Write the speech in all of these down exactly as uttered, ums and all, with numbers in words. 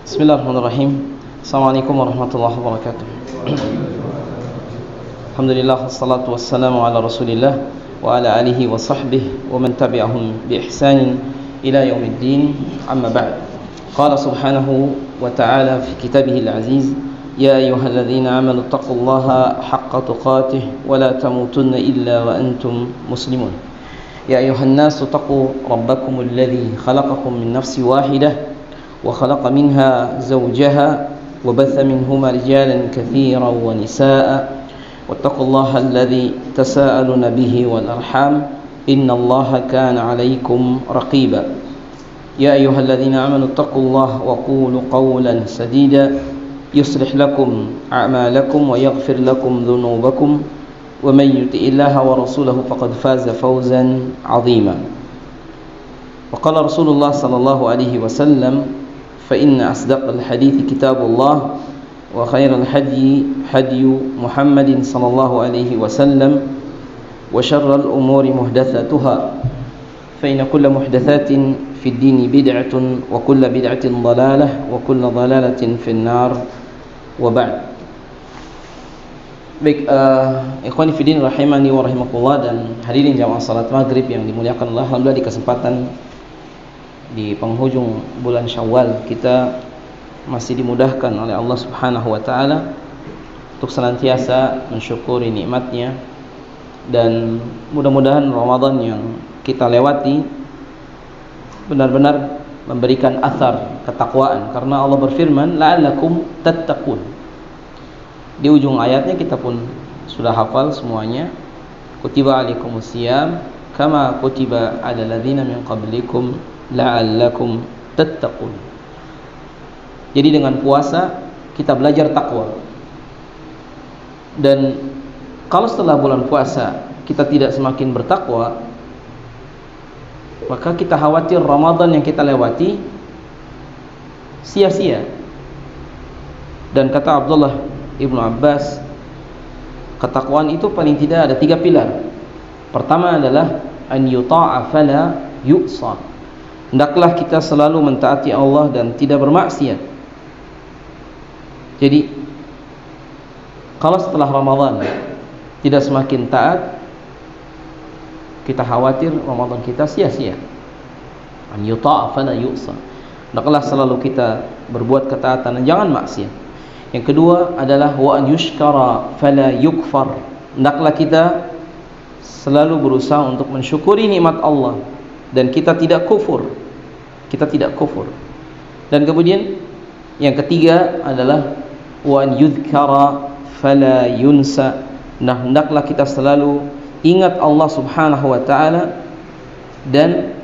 Bismillahirrahmanirrahim. Assalamualaikum warahmatullahi wabarakatuh. Alhamdulillah, wassalatu wassalamu ala rasulillah wa ala alihi wa sahbihi wa man tabi'ahum bi ihsanin ila yaumiddin, amma ba'd. Qala subhanahu wa ta'ala fi kitabihil aziz, ya ayyuhalladzina amanu taqullaha haqqa tuqatih wa la tamutunna illa wa antum muslimun. Ya ayyuhan nasu taqu rabbakumul ladzi khalaqakum min nafsin wahidah wa khalaqa minha zawjaha wa batha minhuma rijalan katsiran wa nisaa'a wattaqullaha alladzi tasaaluna bihi wal arham innallaha kana 'alaykum raqiba. Ya ayyuhalladzina amanu taqullaha wa qulu qawlan sadida yuslih lakum a'malakum wa yaghfir lakum dhunubakum wa man yuti'illaha wa rasulahu faqad faza fawzan 'azima. Wa qala Rasulullah sallallahu alaihi wasallam, fa inna asdaqal hadithi kitabullah wa khairal hadyi hadyu Muhammadin sallallahu alaihi wasallam wa syarral umuri muhdatsatuha fa inna kulla muhdatsatin fid dini bid'atun wa kulla bid'atin dhalalah wa kulla dhalalatin fin nar wa ba'd. Baik, uh, ikhwani fiddin rahimani wa rahimakumullah, dan hadirin jamaah salat maghrib yang dimuliakan Allah. Alhamdulillah, di kesempatan di penghujung bulan Syawal kita masih dimudahkan oleh Allah Subhanahu wa taala untuk senantiasa mensyukuri nikmatnya, dan mudah-mudahan Ramadan yang kita lewati benar-benar memberikan athar ketakwaan, karena Allah berfirman la'allakum tattaqun. Di ujung ayatnya kita pun sudah hafal semuanya, kutiba alaikumusiyam kama kutiba alal ladzina min qablikum la'allakum tattaqun. Jadi dengan puasa kita belajar takwa, dan kalau setelah bulan puasa kita tidak semakin bertakwa, maka kita khawatir Ramadan yang kita lewati sia-sia. Dan kata Abdullah Ibnu Abbas, ketakwaan itu paling tidak ada tiga pilar. Pertama adalah an yuta'a fala yu'sa. Hendaklah kita selalu mentaati Allah dan tidak bermaksiat. Jadi kalau setelah Ramadan tidak semakin taat, kita khawatir Ramadan kita sia-sia. An yuta'a fala yu'sa. Hendaklah selalu kita berbuat ketaatan dan jangan maksiat. Yang kedua adalah wa an yushkara fala yukfar. Hendaklah kita selalu berusaha untuk mensyukuri nikmat Allah dan kita tidak kufur. Kita tidak kufur. Dan kemudian yang ketiga adalah wa an yudhkara fala yunsa. Nah, hendaklah kita selalu ingat Allah Subhanahu wa taala dan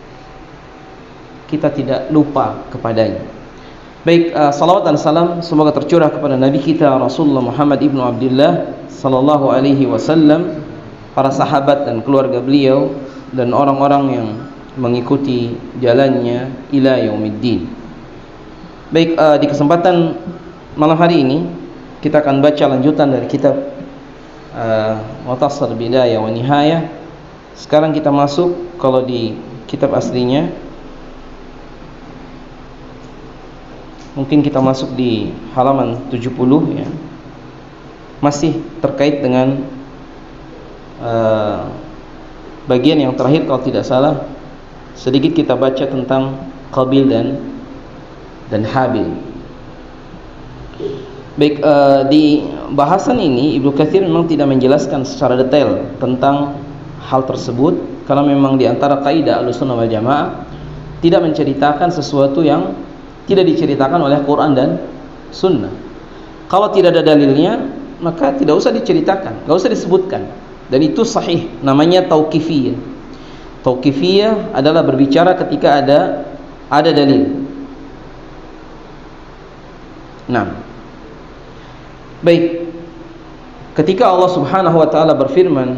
kita tidak lupa kepadanya. Baik, uh, salawat dan salam semoga tercurah kepada Nabi kita Rasulullah Muhammad ibnu Abdullah sallallahu alaihi wasallam, para sahabat dan keluarga beliau, dan orang-orang yang mengikuti jalannya ila yaumiddin. Baik, uh, di kesempatan malam hari ini kita akan baca lanjutan dari kitab uh, Mukhtasar Bidayah wa Nihayah. Sekarang kita masuk, kalau di kitab aslinya mungkin kita masuk di halaman tujuh puluh, ya. Masih terkait dengan uh, bagian yang terakhir kalau tidak salah. Sedikit kita baca tentang Qabil dan dan Habil. Baik, uh, di bahasan ini Ibnu Katsir memang tidak menjelaskan secara detail tentang hal tersebut, karena memang di antara kaidah Ahlussunnah wal Jamaah tidak menceritakan sesuatu yang tidak diceritakan oleh Quran dan Sunnah. Kalau tidak ada dalilnya, maka tidak usah diceritakan, tidak usah disebutkan. Dan itu sahih, namanya tauqifiyah. Tauqifiyah adalah berbicara ketika ada ada dalil. Nah, baik, ketika Allah Subhanahu wa taala berfirman,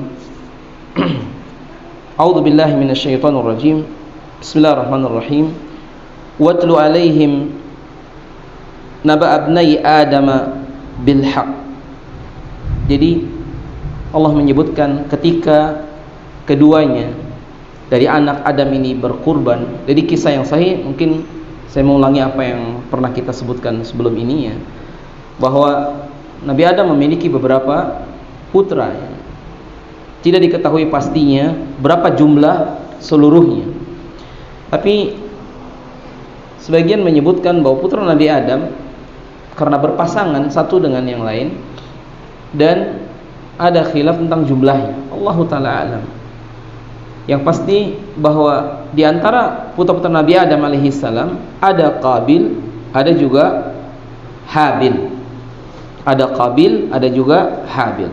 A'udzu billahi minasyaitonir rajim. Bismillahirrahmanirrahim. Watlu alaihim naba abnai adama bil haq. Jadi Allah menyebutkan ketika keduanya dari anak Adam ini berkurban. Jadi kisah yang sahih mungkin Saya mengulangi apa yang pernah kita sebutkan sebelum ini ya, bahwa Nabi Adam memiliki beberapa putra ya. Tidak diketahui pastinya berapa jumlah seluruhnya, tapi sebagian menyebutkan bahwa putra Nabi Adam karena berpasangan satu dengan yang lain, dan ada khilaf tentang jumlahnya. Allahu ta'ala alam. Yang pasti bahwa di antara putra-putra Nabi Adam alaihi salam ada Qabil, ada juga Habil. Ada Qabil, ada juga Habil.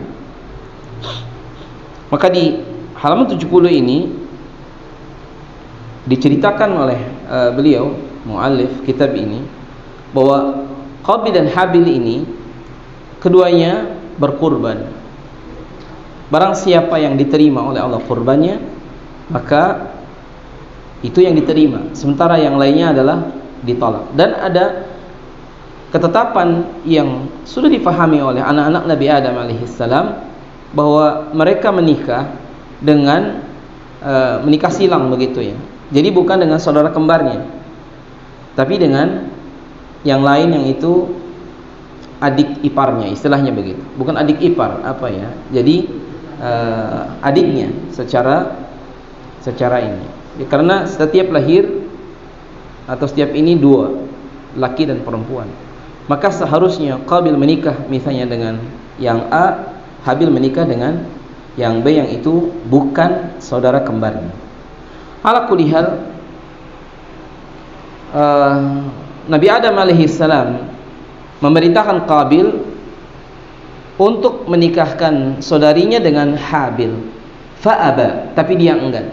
Maka di halaman tujuh puluh ini diceritakan oleh uh, beliau muallif kitab ini bahwa Qabil dan Habil ini keduanya berkurban. Barang siapa yang diterima oleh Allah kurbannya, maka itu yang diterima, sementara yang lainnya adalah ditolak. Dan ada ketetapan yang sudah difahami oleh anak-anak Nabi Adam alaihissalam bahwa mereka menikah dengan uh, menikah silang begitu ya. Jadi bukan dengan saudara kembarnya, tapi dengan yang lain yang itu adik iparnya, istilahnya begitu. Bukan adik ipar, apa ya? Jadi uh, adiknya secara secara ini. Ya, karena setiap lahir atau setiap ini dua, laki dan perempuan. Maka seharusnya Qabil menikah misalnya dengan yang A, Habil menikah dengan yang B yang itu bukan saudara kembarnya. Ala kulli hal, uh, Nabi Adam alaihi salam memerintahkan Qabil untuk menikahkan saudarinya dengan Habil. Fa'aba, tapi dia enggan.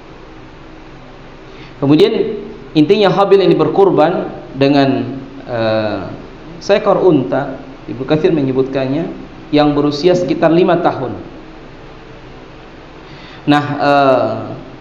Kemudian intinya Habil ini berkurban dengan uh, seekor unta. Ibnu Katsir menyebutkannya yang berusia sekitar lima tahun. Nah, uh,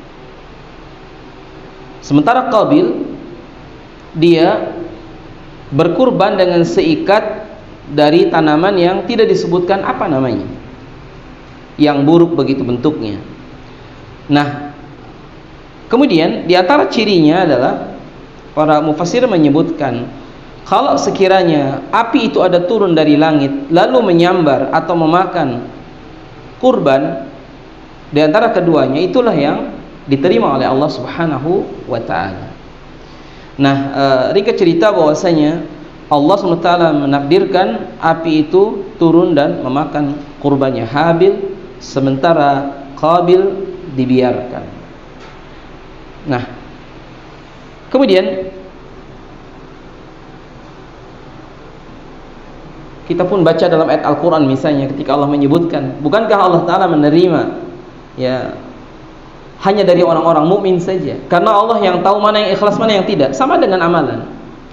sementara Qabil dia berkurban dengan seikat dari tanaman yang tidak disebutkan apa namanya, yang buruk begitu bentuknya. Nah, kemudian di antara cirinya adalah para mufassir menyebutkan kalau sekiranya api itu ada turun dari langit lalu menyambar atau memakan kurban, di antara keduanya itulah yang diterima oleh Allah Subhanahu wa taala. Nah, e, ringkas cerita bahwasanya Allah subhanahu wa taala menakdirkan api itu turun dan memakan kurbannya Habil, sementara Qabil dibiarkan. Nah, kemudian kita pun baca dalam ayat Al-Quran misalnya ketika Allah menyebutkan, bukankah Allah Ta'ala menerima ya hanya dari orang-orang mukmin saja, karena Allah yang tahu mana yang ikhlas mana yang tidak. Sama dengan amalan.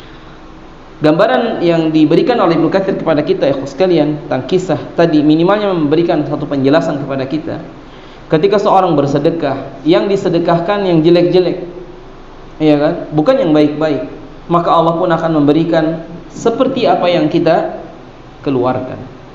Gambaran yang diberikan oleh Ibnu Katsir kepada kita ikhlas sekalian tentang kisah tadi minimalnya memberikan satu penjelasan kepada kita. Ketika seorang bersedekah, yang disedekahkan yang jelek-jelek, ya kan, bukan yang baik-baik, maka Allah pun akan memberikan seperti apa yang kita keluarkan.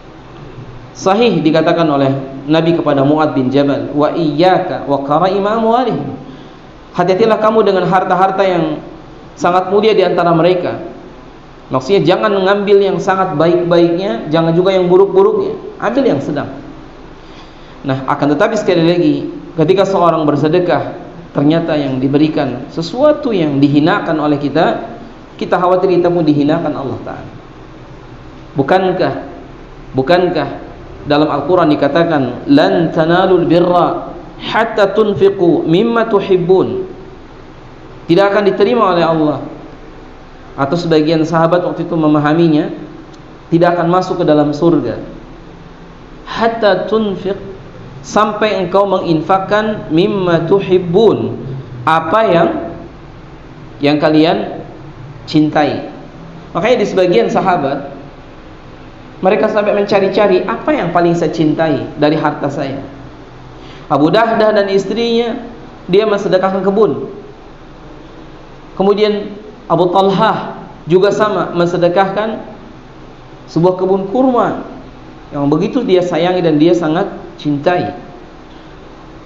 Sahih dikatakan oleh Nabi kepada Mu'adz bin Jabal, wa iyyaka wa qara'ima amwalihim. Hati-hatilah kamu dengan harta-harta yang sangat mulia di antara mereka. Maksudnya jangan mengambil yang sangat baik-baiknya, jangan juga yang buruk-buruknya, ambil yang sedang. Nah, akan tetapi sekali lagi, ketika seorang bersedekah ternyata yang diberikan sesuatu yang dihinakan oleh kita, kita khawatir kita pun dihinakan Allah Ta'ala. Bukankah bukankah dalam Al-Quran dikatakan lan tanalul birra hatta tunfiqu mimma tuhibbun, tidak akan diterima oleh Allah, atau sebagian sahabat waktu itu memahaminya tidak akan masuk ke dalam surga, hatta tunfiq, sampai engkau menginfakkan mimma tuhibbun, apa yang yang kalian cintai. Makanya di sebagian sahabat mereka sampai mencari-cari apa yang paling saya cintai dari harta saya. Abu Dahdah dan istrinya dia mensedekahkan kebun. Kemudian Abu Talhah juga sama mensedekahkan sebuah kebun kurma yang begitu dia sayangi dan dia sangat cintai.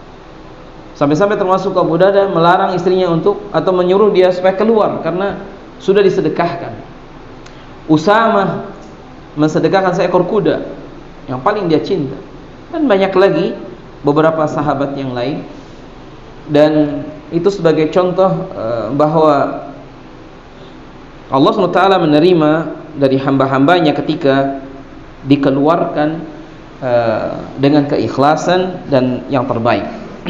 Sampai-sampai termasuk Abu Dahdah melarang istrinya untuk atau menyuruh dia supaya keluar karena sudah disedekahkan. Usama mensedekahkan seekor kuda yang paling dia cinta, dan banyak lagi beberapa sahabat yang lain. Dan itu sebagai contoh uh, bahwa Allah subhanahu wa taala menerima dari hamba-hambanya ketika dikeluarkan uh, dengan keikhlasan dan yang terbaik.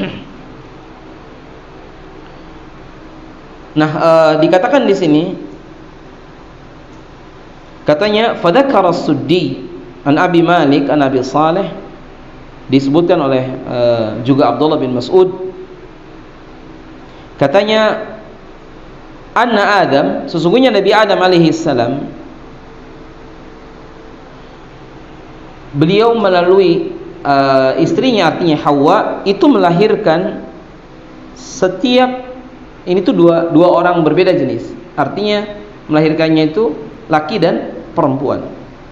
Nah, uh, dikatakan di sini, katanya fadzakara as-Suddi an Abi Malik an Abi Saleh, disebutkan oleh uh, juga Abdullah bin Mas'ud, katanya anna Adam, sesungguhnya Nabi Adam alaihi salam, beliau melalui uh, istrinya, artinya Hawa, itu melahirkan setiap, ini tuh dua, dua orang berbeda jenis, artinya melahirkannya itu laki dan perempuan.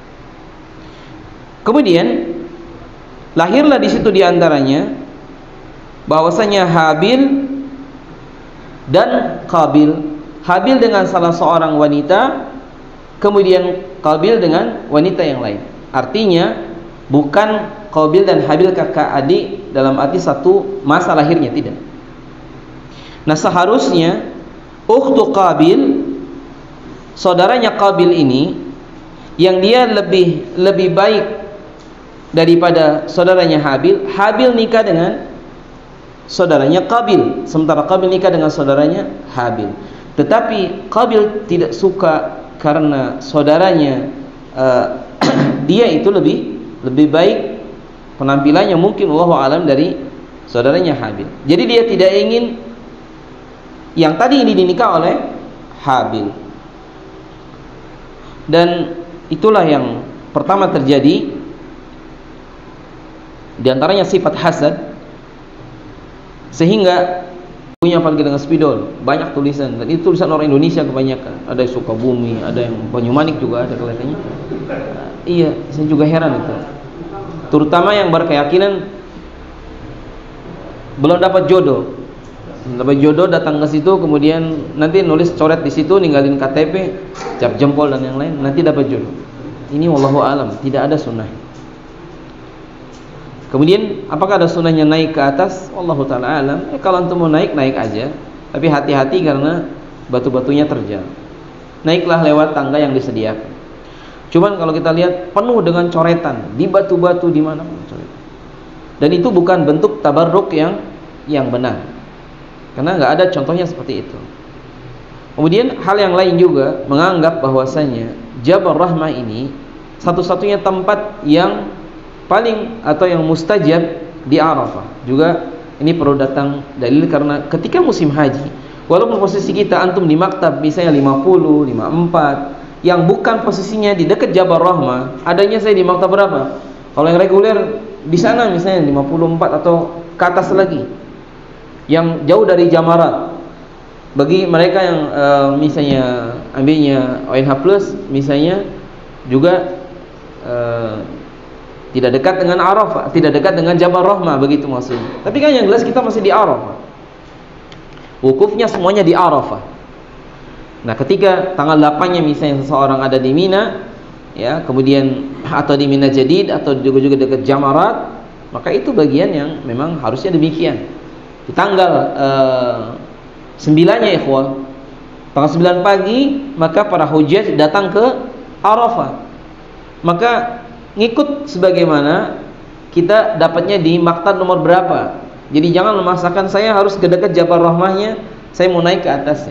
Kemudian lahirlah di situ diantaranya bahwasanya Habil dan Qabil. Habil dengan salah seorang wanita, kemudian Qabil dengan wanita yang lain. Artinya bukan Qabil dan Habil kakak adik dalam arti satu masa lahirnya, tidak. Nah, seharusnya ukhtu Qabil, saudaranya Qabil ini, yang dia lebih lebih baik daripada saudaranya Habil. Habil nikah dengan saudaranya Qabil, sementara Qabil nikah dengan saudaranya Habil. Tetapi Qabil tidak suka karena saudaranya uh, dia itu lebih lebih baik penampilannya, mungkin wallahu alam, dari saudaranya Habil. Jadi dia tidak ingin yang tadi ini dinikah oleh Habil. Dan itulah yang pertama terjadi, di antaranya sifat hasad, sehingga punya apalagi dengan spidol, banyak tulisan, dan itu tulisan orang Indonesia kebanyakan. Ada yang Sukabumi, ada yang Banyumanik juga ada kelihatannya. Uh, iya, saya juga heran itu. Terutama yang berkeyakinan belum dapat jodoh. Dapat jodoh datang ke situ, kemudian nanti nulis coret di situ, ninggalin K T P, cap jempol dan yang lain, nanti dapat jodoh. Ini wallahu alam, tidak ada sunnah. Kemudian apakah ada sunnahnya naik ke atas? Wallahu taala alam. Eh, kalau antum mau naik, naik aja, tapi hati-hati karena batu-batunya terjal. Naiklah lewat tangga yang disediakan. Cuman kalau kita lihat penuh dengan coretan di batu-batu, di mana pun coretan. Dan itu bukan bentuk tabarruk yang yang benar. Karena nggak ada contohnya seperti itu. Kemudian hal yang lain juga menganggap bahwasanya Jabal Rahmah ini satu-satunya tempat yang paling atau yang mustajab di Arafah. Juga ini perlu datang dalil, karena ketika musim haji, walaupun posisi kita antum di maktab misalnya lima puluh, lima puluh empat, yang bukan posisinya di dekat Jabal Rahmah, adanya saya di maktab berapa? Kalau yang reguler di sana misalnya lima puluh empat atau ke atas lagi, yang jauh dari Jamarat. Bagi mereka yang uh, misalnya ambilnya O N H plus misalnya, juga uh, tidak dekat dengan Arafah, tidak dekat dengan Jabal Rahmah, begitu maksudnya. Tapi kan yang jelas kita masih di Arafah, wukufnya semuanya di Arafah. Nah, ketika tanggal delapan-nya misalnya seseorang ada di Mina, ya, kemudian atau di Mina Jadid atau juga juga dekat Jamarat, maka itu bagian yang memang harusnya demikian. Di tanggal uh, sembilan-nya ikhwah, tanggal sembilan pagi, maka para hujjaj datang ke Arafah. Maka ngikut sebagaimana kita dapatnya di maktab nomor berapa. Jadi jangan memaksakan saya harus ke dekat Jabal Rahmahnya, saya mau naik ke atasnya.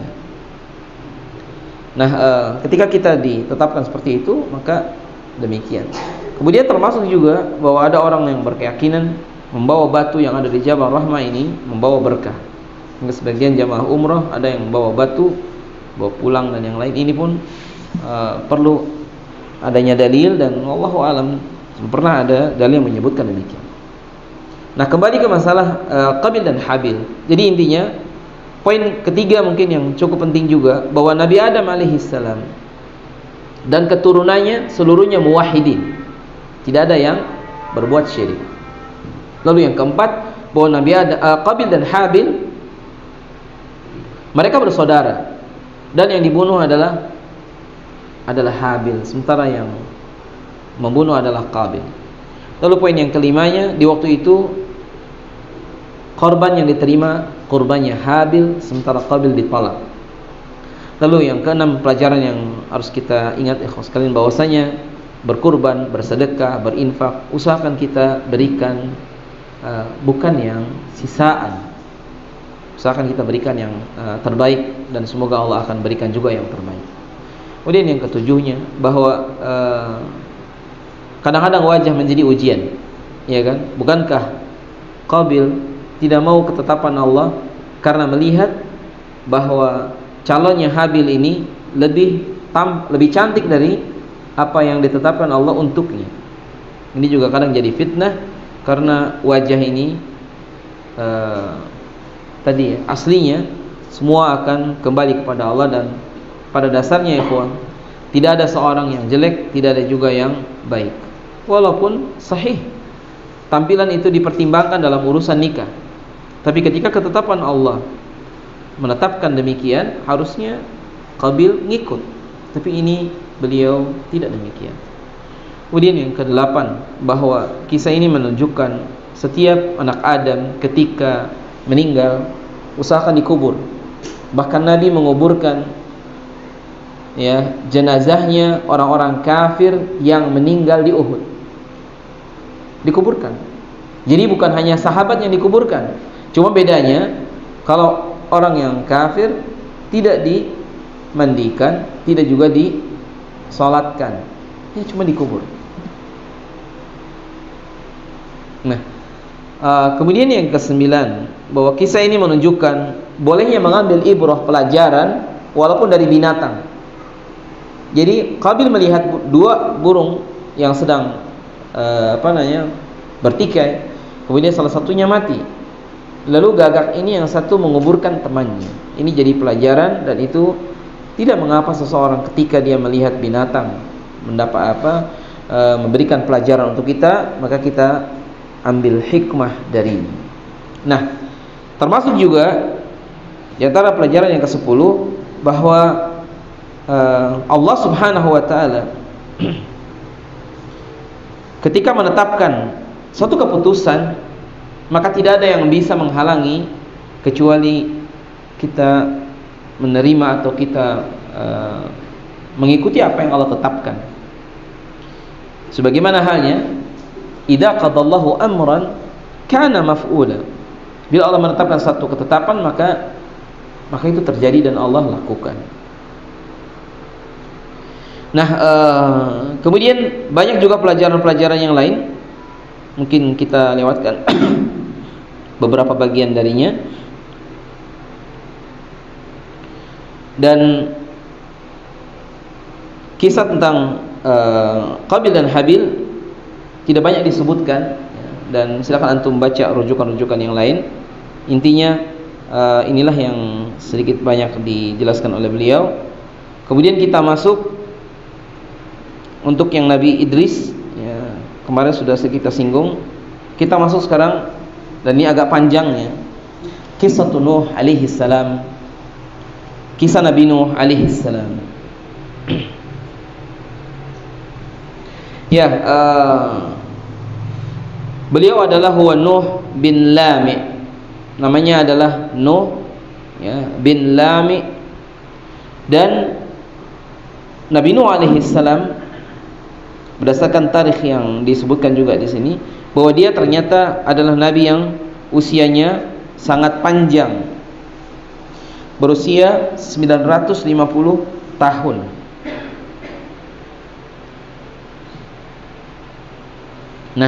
Nah, uh, ketika kita ditetapkan seperti itu, maka demikian. Kemudian termasuk juga bahwa ada orang yang berkeyakinan membawa batu yang ada di Jabal Rahmah ini membawa berkah. Hingga sebagian jamaah umrah ada yang membawa batu, bawa pulang dan yang lain. Ini pun uh, perlu adanya dalil, dan wallahu alam pernah ada dalil yang menyebutkan demikian. Nah, kembali ke masalah uh, Qabil dan Habil. Jadi intinya, poin ketiga mungkin yang cukup penting juga, bahwa Nabi Adam alaihissalam dan keturunannya seluruhnya muwahhidin, tidak ada yang berbuat syirik. Lalu yang keempat, bahwa Nabi Adam, uh, Qabil dan Habil mereka bersaudara. dan yang dibunuh adalah adalah Habil, sementara yang membunuh adalah Qabil. Lalu poin yang kelimanya, di waktu itu korban yang diterima korbannya Habil, sementara Qabil ditolak. Lalu yang keenam, pelajaran yang harus kita ingat ikhwas sekalian, bahwasanya berkurban, bersedekah, berinfak, usahakan kita berikan uh, bukan yang sisaan. Usahakan kita berikan yang uh, terbaik, dan semoga Allah akan berikan juga yang terbaik. Kemudian yang ketujuhnya, bahwa uh, kadang-kadang wajah menjadi ujian, ya kan? Bukankah Qabil tidak mau ketetapan Allah karena melihat bahwa calonnya Habil ini lebih tam, lebih cantik dari apa yang ditetapkan Allah untuknya. Ini juga kadang jadi fitnah, karena wajah ini uh, tadi ya, aslinya semua akan kembali kepada Allah, dan pada dasarnya ya ikhwan, tidak ada seorang yang jelek, tidak ada juga yang baik. Walaupun sahih tampilan itu dipertimbangkan dalam urusan nikah, tapi ketika ketetapan Allah menetapkan demikian, harusnya Qabil ngikut. Tapi ini beliau tidak demikian. Kemudian yang kedelapan, bahwa kisah ini menunjukkan setiap anak Adam ketika meninggal usahakan dikubur. Bahkan Nabi menguburkan ya jenazahnya orang-orang kafir yang meninggal di Uhud, dikuburkan. Jadi bukan hanya sahabat yang dikuburkan, cuma bedanya kalau orang yang kafir tidak dimandikan, tidak juga disolatkan, ya cuma dikubur. Nah, uh, kemudian yang kesembilan, bahwa kisah ini menunjukkan bolehnya mengambil ibrah, pelajaran, walaupun dari binatang. Jadi Qabil melihat dua burung yang sedang uh, apa namanya bertikai, kemudian salah satunya mati. Lalu gagak ini yang satu menguburkan temannya. Ini jadi pelajaran, dan itu tidak mengapa seseorang ketika dia melihat binatang mendapat apa e, memberikan pelajaran untuk kita, maka kita ambil hikmah dari ini. Nah, termasuk juga di antara pelajaran yang kesepuluh, bahwa e, Allah Subhanahu wa taala ketika menetapkan suatu keputusan, maka tidak ada yang bisa menghalangi kecuali kita menerima atau kita uh, mengikuti apa yang Allah tetapkan. Sebagaimana halnya, idza qadallahu amran kana maf'ula. Bila Allah menetapkan satu ketetapan, maka maka itu terjadi dan Allah lakukan. Nah, uh, kemudian banyak juga pelajaran-pelajaran yang lain. Mungkin kita lewatkan beberapa bagian darinya. Dan kisah tentang uh, Qabil dan Habil tidak banyak disebutkan, dan silakan antum baca rujukan-rujukan yang lain. Intinya uh, inilah yang sedikit banyak dijelaskan oleh beliau. Kemudian kita masuk untuk yang Nabi Idris, ya, kemarin sudah kita singgung. Kita masuk sekarang, dan ini agak panjangnya, kisah Nuh alaihi salam, kisah Nabi Nuh alaihi salam. Ya, uh, beliau adalah huwa Nuh bin Lami. Namanya adalah Nuh ya, bin Lami. Dan Nabi Nuh alaihi salam, berdasarkan tarikh yang disebutkan juga di sini, bahwa dia ternyata adalah nabi yang usianya sangat panjang, berusia sembilan ratus lima puluh tahun. Nah,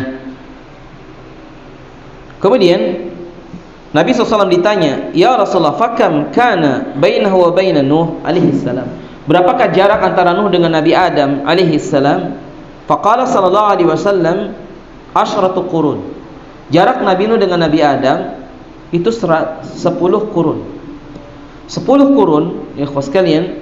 kemudian Nabi shallallahu alaihi wasallam ditanya, ya Rasulullah, fakam kana bainahu wa baina Nuh alaihi salam, berapakah jarak antara Nuh dengan Nabi Adam alaihi salam? Faqala sallallahu alaihi wasallam asyratu qurun. Jarak Nabi Nuh dengan Nabi Adam itu sepuluh kurun. Sepuluh kurun, ya ikhwas sekalian,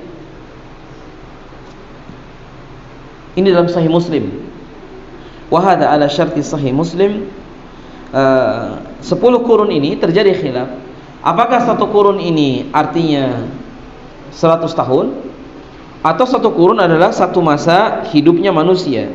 ini dalam Sahih Muslim. Wa hadza ala syarti Sahih Muslim. Uh, sepuluh kurun ini terjadi khilaf. Apakah satu kurun ini artinya seratus tahun, atau satu qurun adalah satu masa hidupnya manusia.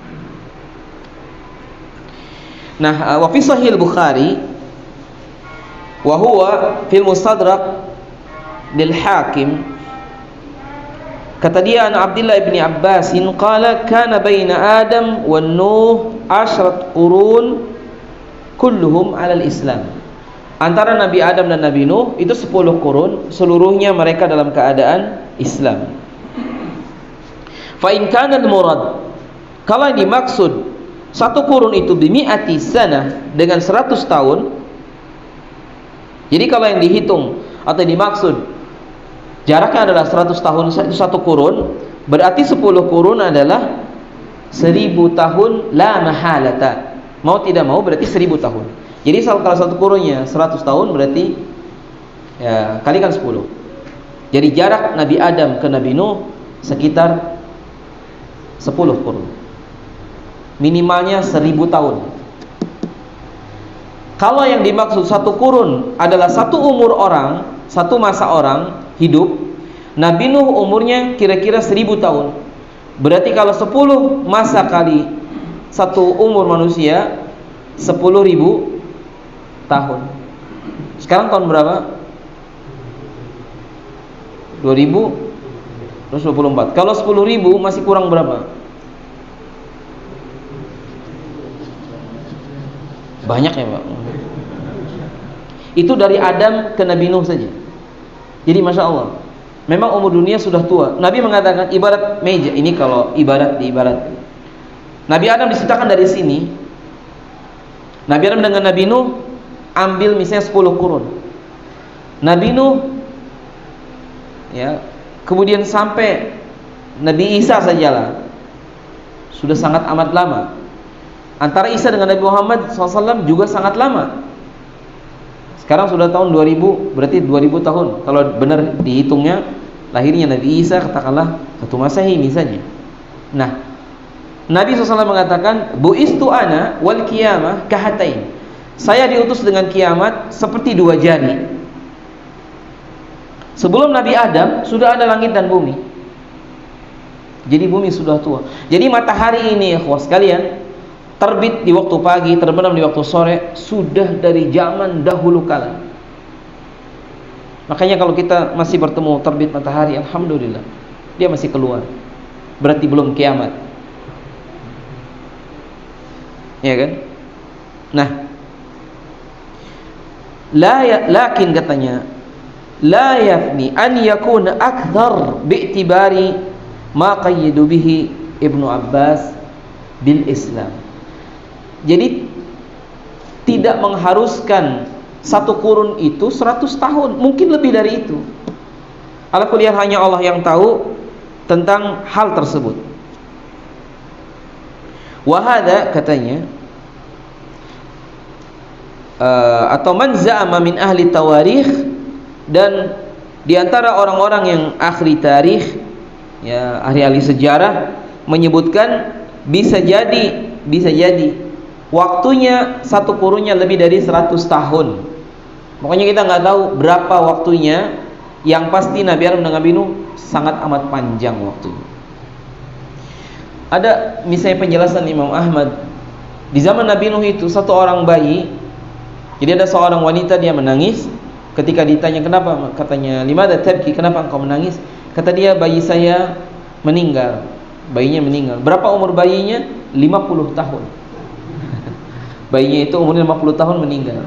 Nah, wa fi sahih Bukhari wa huwa fil Mustadrak lil Hakim, kata dia an Abdullah bin Abbas qala kana baina Adam wa Nuh ashrat qurun kulluhum 'ala al-Islam. Antara Nabi Adam dan Nabi Nuh itu sepuluh qurun, seluruhnya mereka dalam keadaan Islam. Fa in kana al-murad, kalau yang dimaksud satu qurun itu bimi'ati sanah, dengan seratus tahun. Jadi kalau yang dihitung atau dimaksud jaraknya adalah seratus tahun, itu satu qurun, berarti sepuluh qurun adalah seribu tahun la mahalata. Mau tidak mau berarti seribu tahun. Jadi kalau satu qurunnya seratus tahun, berarti ya kalikan sepuluh. Jadi jarak Nabi Adam ke Nabi Nuh sekitar sepuluh qurun. Minimalnya seribu tahun. Kalau yang dimaksud satu qurun adalah satu umur orang, satu masa orang hidup, Nabi Nuh umurnya kira-kira seribu tahun. Berarti kalau sepuluh masa kali satu umur manusia, sepuluh ribu tahun. Sekarang tahun berapa? dua ribu dua puluh empat. Kalau sepuluh ribu masih kurang berapa? Banyak ya Pak. Itu dari Adam ke Nabi Nuh saja. Jadi Masya Allah, memang umur dunia sudah tua. Nabi mengatakan ibarat meja. Ini kalau ibarat di ibarat, Nabi Adam diciptakan dari sini. Nabi Adam dengan Nabi Nuh ambil misalnya sepuluh qurun. Nabi Nuh ya, kemudian sampai Nabi Isa sajalah sudah sangat amat lama. Antara Isa dengan Nabi Muhammad shallallahu alaihi wasallam juga sangat lama. Sekarang sudah tahun dua ribu, berarti dua ribu tahun. Kalau benar dihitungnya lahirnya Nabi Isa katakanlah satu Masehi misalnya. Nah, Nabi shallallahu alaihi wasallam mengatakan, "Bu'istu ana wal qiyamah kahatain." Saya diutus dengan kiamat seperti dua jari. Sebelum Nabi Adam sudah ada langit dan bumi. Jadi bumi sudah tua. Jadi matahari ini ya ikhwas sekalian, terbit di waktu pagi, terbenam di waktu sore, sudah dari zaman dahulu kala. Makanya kalau kita masih bertemu terbit matahari, alhamdulillah, dia masih keluar. Berarti belum kiamat. Ya kan? Nah, la ya, lakin katanya, la yafni an yakuna akthar bi'tibari ma qayyidu bihi Ibnu Abbas bil Islam. Jadi tidak mengharuskan satu qurun itu seratus tahun, mungkin lebih dari itu. Ala kuliah hanya Allah yang tahu tentang hal tersebut. Wahada katanya, uh, atau man za'ama min ahli tawarikh, dan diantara orang-orang yang ahli tarikh, ya ahli-ahli sejarah, menyebutkan bisa jadi, bisa jadi waktunya satu qurunnya lebih dari seratus tahun. Pokoknya kita nggak tahu berapa waktunya. Yang pasti Nabi Adam dan Nabi Nuh sangat amat panjang waktunya. Ada misalnya penjelasan Imam Ahmad, di zaman Nabi Nuh itu satu orang bayi. Jadi ada seorang wanita, dia menangis. Ketika ditanya kenapa, katanya limadha tabki, kenapa engkau menangis? Kata dia, bayi saya meninggal. Bayinya meninggal. Berapa umur bayinya? lima puluh tahun. Bayinya itu umurnya lima puluh tahun meninggal.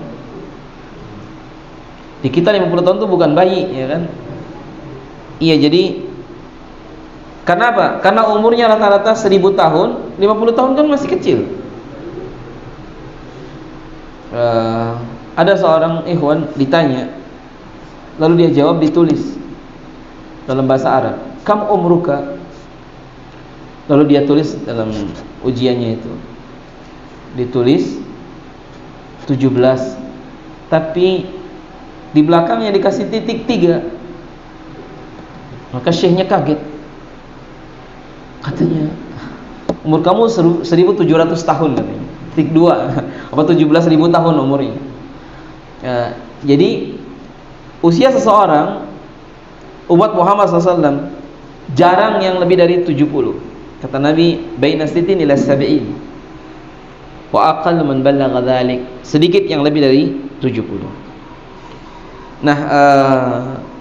Di kita lima puluh tahun itu bukan bayi, ya kan? Iya, jadi kenapa? Karena umurnya rata-rata seribu tahun, lima puluh tahun kan masih kecil. Uh, ada seorang ikhwan ditanya, lalu dia jawab, ditulis dalam bahasa Arab, kam umruka. Lalu dia tulis dalam ujiannya itu, ditulis tujuh belas, tapi di belakangnya dikasih titik tiga. Maka syekhnya kaget, katanya, umur kamu seribu tujuh ratus tahun katanya. Titik dua, apa tujuh belas ribu tahun umurnya. Ya, jadi usia seseorang umat Muhammad sallallahu alaihi wasallam jarang yang lebih dari tujuh puluh. Kata Nabi, baina sittin ila sab'in. Wa aqall man balagha dzalik. Sedikit yang lebih dari tujuh puluh. Nah, uh,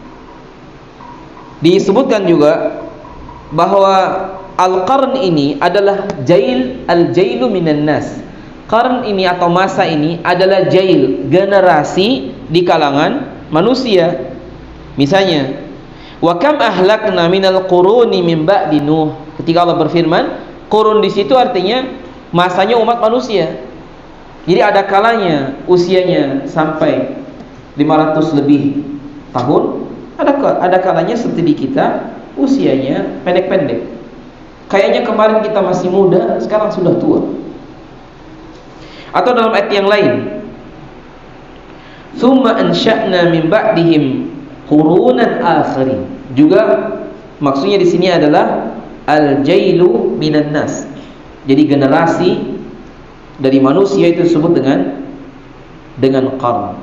disebutkan juga bahwa al-qarn ini adalah jail al-jailu minan nas. Qarn ini atau masa ini adalah jail, generasi di kalangan manusia. Misalnya, wa kam ahlakna minal quruni min ba'di Nuh. Ketika Allah berfirman, qurun di situ artinya masanya umat manusia. Jadi ada kalanya usianya sampai lima ratus lebih tahun, ada ada kalanya seperti kita usianya pendek-pendek. Kayaknya kemarin kita masih muda, sekarang sudah tua. Atau dalam ayat yang lain, "Tsumma ansha'na min ba'dihim qurunan akharin." Juga maksudnya di sini adalah al-jailu minan nas. Jadi generasi dari manusia itu disebut dengan dengan qarn.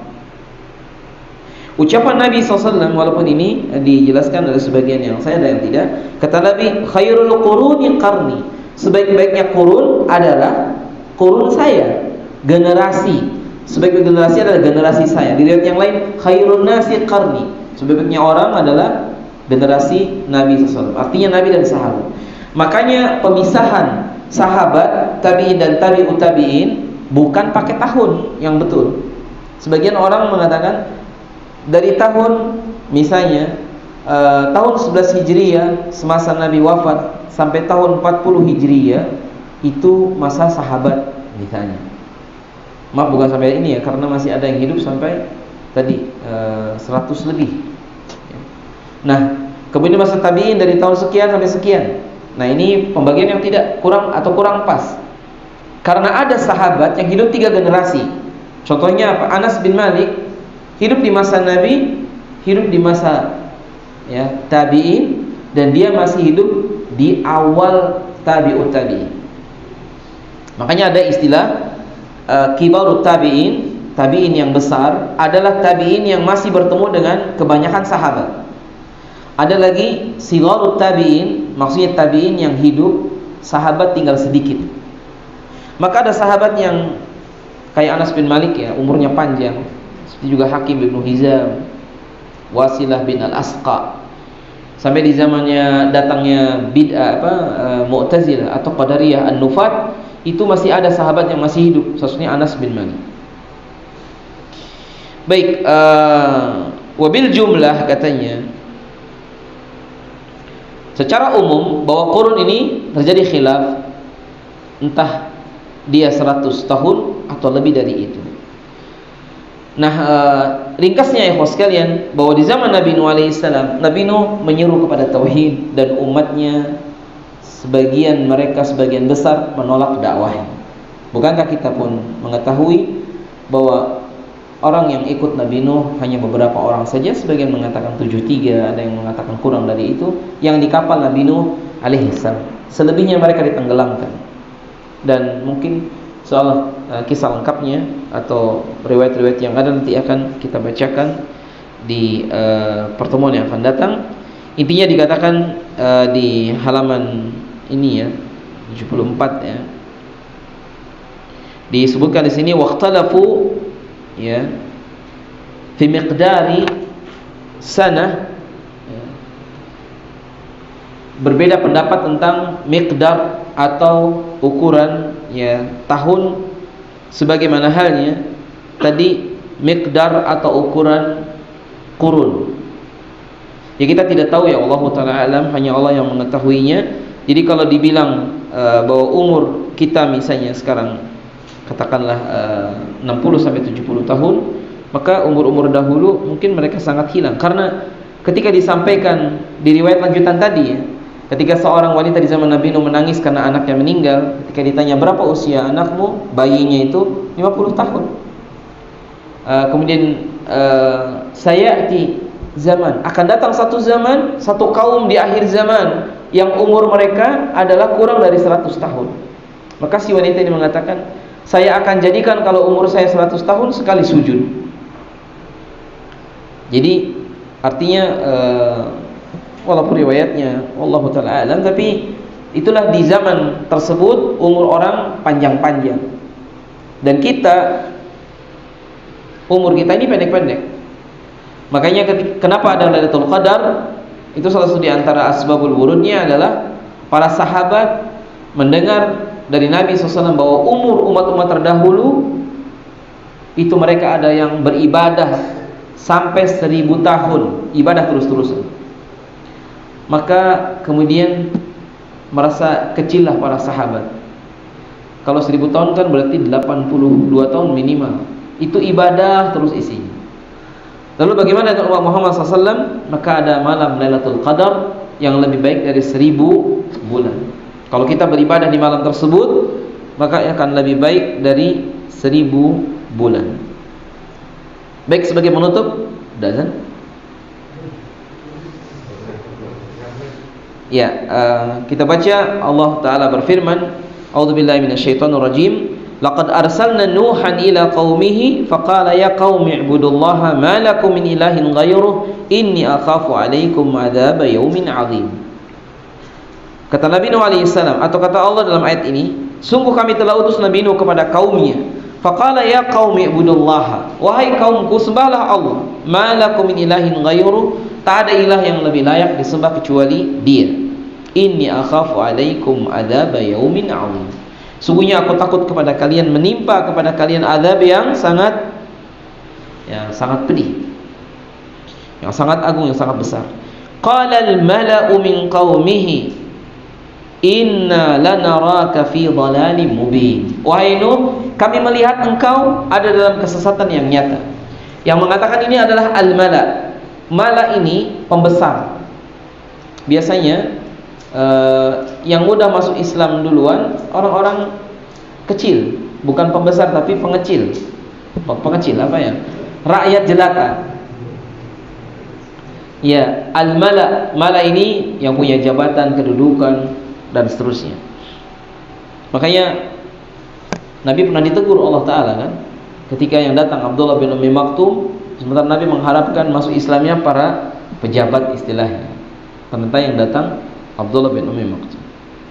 Ucapan Nabi sallallahu alaihi wasallam, walaupun ini dijelaskan ada sebagian yang saya ada yang tidak. Kata Nabi, khairul quruni qarni. Sebaik-baiknya qurun adalah qurun saya, generasi. Sebaik-baik generasi adalah generasi saya. Di riwayat yang lain, khairun nasi qarni. Sebaik-baiknya orang adalah generasi Nabi sallallahu alaihi wasallam. Artinya Nabi dan sahabat. Makanya pemisahan sahabat, tabi'in dan tabi'ut tabi'in bukan pakai tahun yang betul. Sebagian orang mengatakan dari tahun misalnya uh, tahun sebelas Hijriah semasa Nabi wafat sampai tahun empat puluh Hijriah itu masa sahabat misalnya. Maaf bukan sampai ini ya, karena masih ada yang hidup sampai tadi uh, seratus lebih. Nah, kemudian masa tabi'in dari tahun sekian sampai sekian. Nah, ini pembagian yang tidak kurang atau kurang pas. Karena ada sahabat yang hidup tiga generasi. Contohnya apa? Anas bin Malik hidup di masa Nabi, hidup di masa ya tabi'in, dan dia masih hidup di awal tabi'ut tabi'in. Makanya ada istilah uh, kibarut tabi'in, tabi'in yang besar adalah tabi'in yang masih bertemu dengan kebanyakan sahabat. Ada lagi sigharut tabi'in, maksudnya tabi'in yang hidup sahabat tinggal sedikit. Maka ada sahabat yang kayak Anas bin Malik ya, umurnya panjang. Seperti juga Hakim bin Hizam, Wasilah bin Al-Asqa. Sampai di zamannya datangnya bid'ah apa uh, Mu'tazilah atau Qadariyah An-Nufat, itu masih ada sahabat yang masih hidup, khususnya Anas bin Malik. Baik, uh, wabil jumlah katanya secara umum bahwa qurun ini terjadi khilaf, entah dia seratus tahun atau lebih dari itu. Nah, uh, ringkasnya ya ikhwas sekalian, bahwa di zaman Nabi Nuh alaihissalam, Nabi Nuh menyeru kepada tauhid dan umatnya sebagian mereka sebagian besar menolak dakwahnya. Bukankah kita pun mengetahui bahwa orang yang ikut Nabi Nuh hanya beberapa orang saja, sebagian mengatakan tujuh puluh tiga, ada yang mengatakan kurang dari itu, yang di kapal Nabi Nuh alaihissalam. Selebihnya mereka ditenggelamkan. Dan mungkin soal uh, kisah lengkapnya atau riwayat-riwayat yang ada nanti akan kita bacakan di uh, pertemuan yang akan datang. Intinya dikatakan uh, di halaman ini ya tujuh puluh empat ya, disebutkan di sini waqtalafu ya fi miqdari sanah ya, berbeda pendapat tentang miqdar atau ukuran ya tahun, sebagaimana halnya tadi miqdar atau ukuran qurun. Ya kita tidak tahu ya, Allah Ta'ala alam, hanya Allah yang mengetahuinya. Jadi kalau dibilang uh, bahwa umur kita misalnya sekarang katakanlah uh, enam puluh sampai tujuh puluh tahun, maka umur-umur dahulu mungkin mereka sangat hilang. Karena ketika disampaikan di riwayat lanjutan tadi ya, ketika seorang wanita di zaman Nabi Nuh menangis karena anaknya meninggal, ketika ditanya berapa usia anakmu, bayinya itu lima puluh tahun. Uh, kemudian uh, sayati zaman, akan datang satu zaman, satu kaum di akhir zaman yang umur mereka adalah kurang dari seratus tahun. Maka si wanita ini mengatakan, saya akan jadikan kalau umur saya seratus tahun sekali sujud. Jadi artinya uh, walaupun riwayatnya wallahu taala alam, tapi itulah di zaman tersebut umur orang panjang-panjang. Dan kita umur kita ini pendek-pendek. Makanya ketika, kenapa ada Lailatul Qadar? Itu salah satu di antara asbabul wurudnya adalah para sahabat mendengar dari Nabi shallallahu alaihi wasallam bahwa umur umat-umat terdahulu itu mereka ada yang beribadah sampai seribu tahun, ibadah terus-terusan. Maka kemudian merasa kecillah para sahabat. Kalau seribu tahun kan berarti delapan puluh dua tahun minimal. Itu ibadah terus isinya. Lalu bagaimana dengan umat Muhammad shallallahu alaihi wasallam? Maka ada malam Lailatul Qadar yang lebih baik dari seribu bulan. Kalau kita beribadah di malam tersebut, maka akan lebih baik dari seribu bulan. Baik, sebagai penutup, dan ya, uh, kita baca Allah Ta'ala berfirman, A'udzubillahi minasyaitonirrajim. Laqad arsalna Nuhan ila qaumihi faqala ya qaumi ibudullaha ma lakum min ilahin ghairuh inni akhafu 'alaikum 'adzaba yaumin 'adzim. Kata Nabi Nuh alaihissalam, atau kata Allah dalam ayat ini, sungguh kami telah utus Nabi Nuh kepada kaumnya. Faqala ya qaumi ibudullaha, wahai kaumku sembahlah Allah. Ma lakum min ilahin ghairuh, tak ada ilah yang lebih layak disembah kecuali Dia. Inni akhafu 'alaikum 'adzaba yaumin 'adzim. Sungguhnya aku takut kepada kalian, menimpa kepada kalian azab yang sangat yang sangat pedih, yang sangat agung, yang sangat besar. Qala al-mala'u min qaumihi inna lanaraka fi dhalalin mubin. Wahai Nuh, kami melihat engkau ada dalam kesesatan yang nyata. Yang mengatakan ini adalah al-mala'. Mala ini pembesar. Biasanya uh, yang mudah masuk Islam duluan orang-orang kecil, bukan pembesar tapi pengecil. Pengecil apa ya? Rakyat jelata. Ya, al-mala'. Mala ini yang punya jabatan, kedudukan dan seterusnya. Makanya Nabi pernah ditegur Allah Ta'ala kan, ketika yang datang Abdullah bin Ummi Maktum, sementara Nabi mengharapkan masuk Islamnya para pejabat istilahnya. Ternyata yang datang Abdullah bin Ummi Maktum.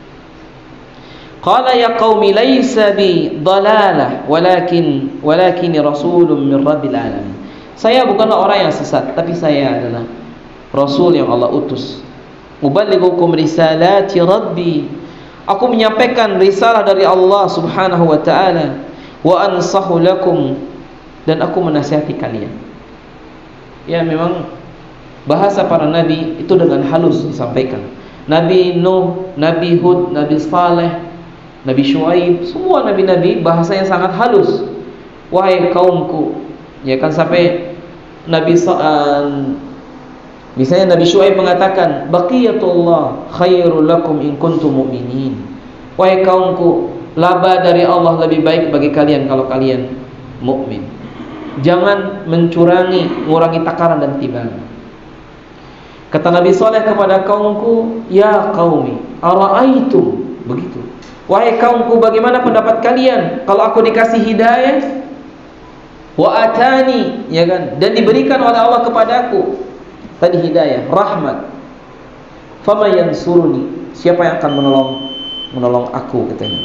Qala ya qaumi laysa bi dhalalah walakin walakini rasulun min rabbil alamin. Saya bukanlah orang yang sesat, tapi saya adalah rasul yang Allah utus. Uballighukum risalati rabbi, aku menyampaikan risalah dari Allah subhanahu wa ta'ala. Wa ansahu lakum, dan aku menasihati kalian. Ya, memang bahasa para nabi itu dengan halus disampaikan. Nabi Nuh, Nabi Hud, Nabi Saleh, Nabi Syuaib, semua nabi-nabi bahasanya sangat halus. Wahai kaumku, ya kan, sampai Nabi uh, misalnya Nabi Syuaib mengatakan, baqiyatullah khairul lakum in kuntum mu'minin. Wahai kaumku, laba dari Allah lebih baik bagi kalian kalau kalian mukmin. Jangan mencurangi, mengurangi takaran dan timbangan. Kata Nabi Saleh kepada kaumku, ya qaumi ara'aitum, begitu. Wahai kaumku, bagaimana pendapat kalian kalau aku dikasih hidayah, wa atani, ya kan, dan diberikan oleh Allah kepadaku tadi hidayah, rahmat. Fama yansuruni, siapa yang akan menolong menolong aku, katanya.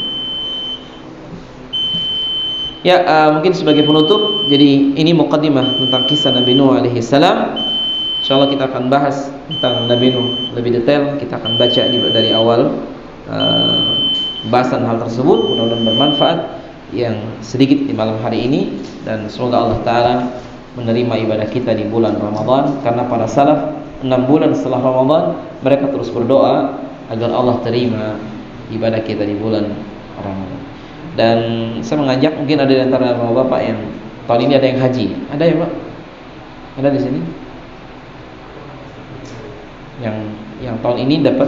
Ya, uh, mungkin sebagai penutup, jadi ini muqaddimah tentang kisah Nabi Nuh alaihi salam. Insyaallah kita akan bahas tentang Nabi Nuh lebih detail. Kita akan baca dari awal uh, bahasan hal tersebut. Mudah-mudahan bermanfaat yang sedikit di malam hari ini, dan semoga Allah Ta'ala menerima ibadah kita di bulan Ramadan. Karena para salaf enam bulan setelah Ramadan mereka terus berdoa agar Allah terima ibadah kita di bulan Ramadan. Dan saya mengajak, mungkin ada di antara bapak-bapak yang tahun ini ada yang haji. Ada ya Pak? Ada di sini? Yang yang tahun ini dapat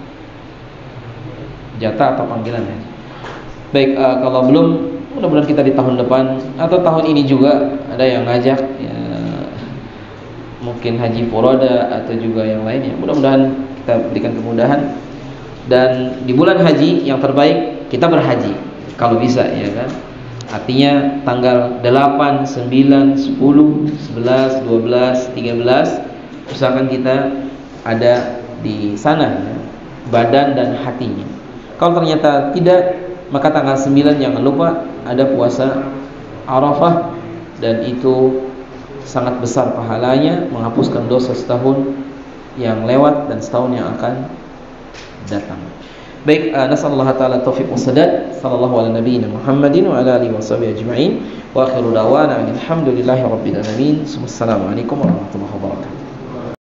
jatah atau panggilan ya? Baik, uh, kalau belum, mudah-mudahan kita di tahun depan atau tahun ini juga ada yang ngajak ya, mungkin haji furoda atau juga yang lainnya. Mudah-mudahan kita berikan kemudahan, dan di bulan haji yang terbaik kita berhaji kalau bisa, ya kan. Artinya tanggal delapan, sembilan, sepuluh, sebelas, dua belas, tiga belas usahakan kita ada di sana ya, badan dan hatinya. Kalau ternyata tidak, maka tanggal sembilan jangan lupa ada puasa Arafah, dan itu sangat besar pahalanya, menghapuskan dosa setahun yang lewat dan setahun yang akan datang. Baik, uh, nasallahu taala taufiq wassadad. Sallallahu ala nabiyyina Muhammadin wa ala alihi washabihi ajma'in. Wa akhiru da'wana alhamdulillahi rabbil alamin. Wassalamualaikum warahmatullahi wabarakatuh.